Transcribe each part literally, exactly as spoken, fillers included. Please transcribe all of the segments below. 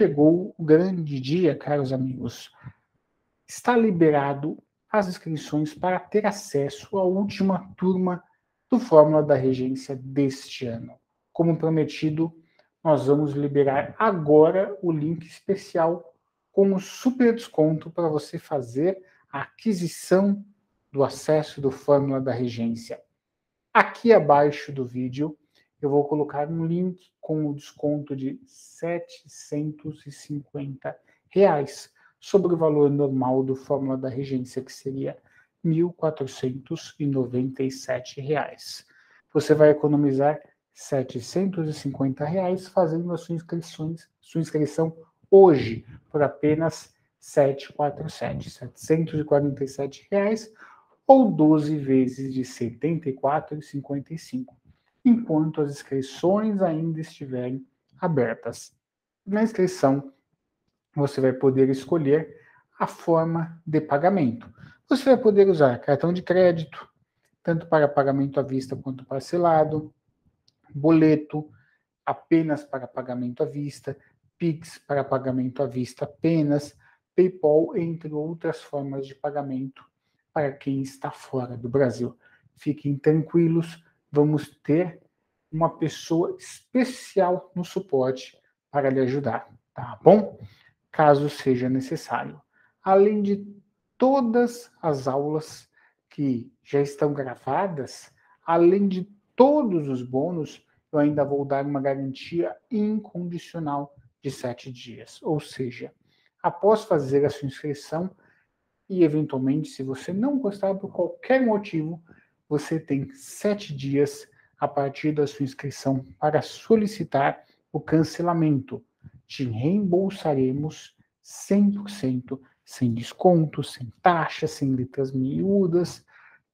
chegou o grande dia, caros amigos. Está liberado as inscrições para ter acesso à última turma do Fórmula da Regência deste ano. Como prometido, nós vamos liberar agora o link especial com um super desconto para você fazer a aquisição do acesso do Fórmula da Regência. Aqui abaixo do vídeo eu vou colocar um link com o desconto de setecentos e cinquenta reais sobre o valor normal do Fórmula da Regência, que seria mil quatrocentos e noventa e sete reais. Você vai economizar setecentos e cinquenta reais fazendo a sua, inscrições, sua inscrição hoje por apenas setecentos e quarenta e sete, setecentos e quarenta e sete reais ou doze vezes de setenta e quatro reais e cinquenta e cinco centavos, enquanto as inscrições ainda estiverem abertas. Na inscrição, você vai poder escolher a forma de pagamento. Você vai poder usar cartão de crédito, tanto para pagamento à vista quanto parcelado, boleto apenas para pagamento à vista, Pix para pagamento à vista apenas, PayPal, entre outras formas de pagamento para quem está fora do Brasil. Fiquem tranquilos, vamos ter uma pessoa especial no suporte para lhe ajudar, tá bom? Caso seja necessário. Além de todas as aulas que já estão gravadas, além de todos os bônus, eu ainda vou dar uma garantia incondicional de sete dias. Ou seja, após fazer a sua inscrição e, eventualmente, se você não gostar por qualquer motivo, você tem sete dias a partir da sua inscrição para solicitar o cancelamento. Te reembolsaremos cem por cento, sem desconto, sem taxa, sem letras miúdas,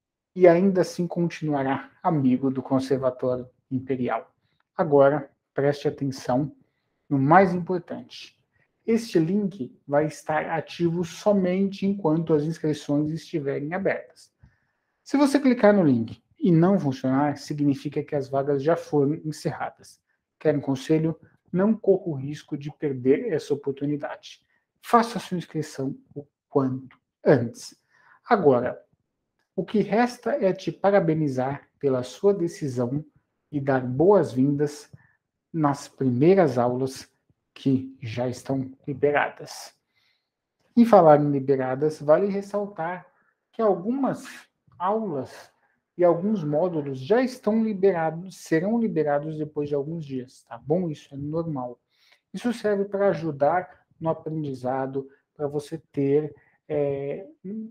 e ainda assim continuará amigo do Conservatório Imperial. Agora, preste atenção no mais importante. Este link vai estar ativo somente enquanto as inscrições estiverem abertas. Se você clicar no link e não funcionar, significa que as vagas já foram encerradas. Quer um conselho? Não corra o risco de perder essa oportunidade. Faça a sua inscrição o quanto antes. Agora, o que resta é te parabenizar pela sua decisão e dar boas-vindas nas primeiras aulas que já estão liberadas. Em falar em liberadas, vale ressaltar que algumas aulas e alguns módulos já estão liberados, serão liberados depois de alguns dias, tá bom? Isso é normal. Isso serve para ajudar no aprendizado, para você ter é,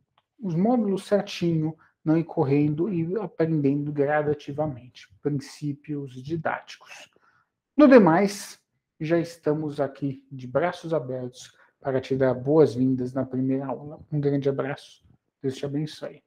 os módulos certinho, não ir correndo e aprendendo gradativamente, princípios didáticos. No demais, já estamos aqui de braços abertos para te dar boas-vindas na primeira aula. Um grande abraço. Deus te abençoe.